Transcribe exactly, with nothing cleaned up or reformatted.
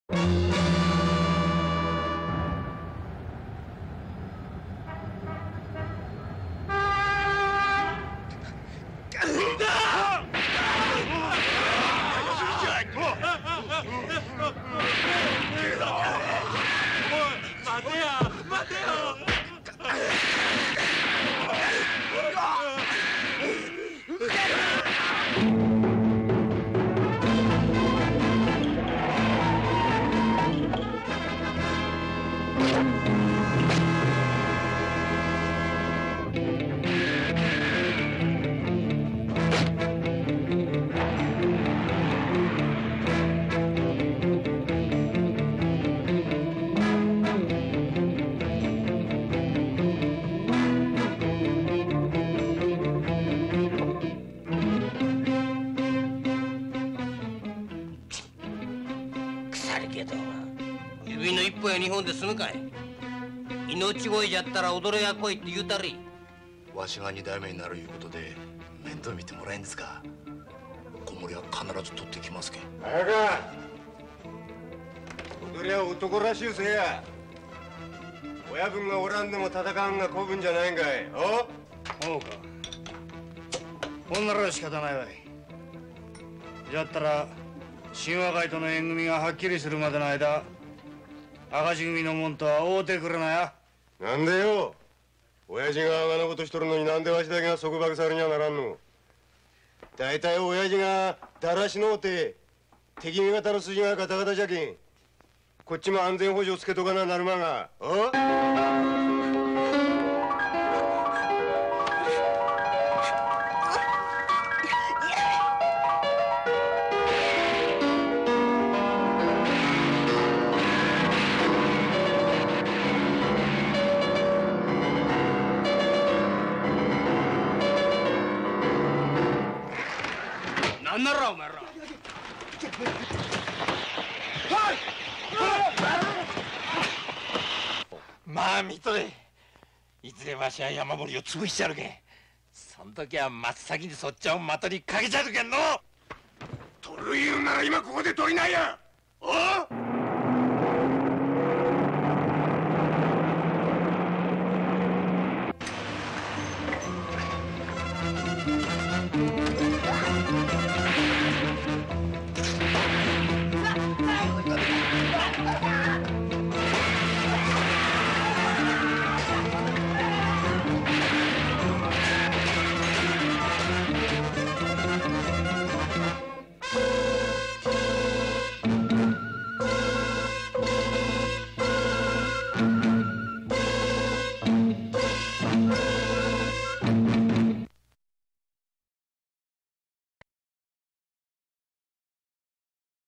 日本で済むかい。命乞いじゃったら踊れや来いって言うたり。 わしが二代目になるいうことで面倒見てもらえんですか。子守は必ず取ってきますけん。 早か踊りは男らしゅうせえや。親分がおらんでも戦うんが子分じゃないんかい。おそうか。ほんなら仕方ないわい。じゃったら神話界との縁組がはっきりするまでの間赤字組のもんとは会うてくるなや。 なんでよ。親父があがなことしとるのになんでわしだけが束縛されにはならんの。大体親父がだらしのうて敵味方の筋がガタガタじゃけん。こっちも安全保障つけとかななるまが。おなんならお前ら。 まあ見とれ。いずれわしは山盛りを潰しちゃるけん。そん時は真っ先にそっちを的にかけちゃるけんの。 取る言うなら今ここで取りないや。おう。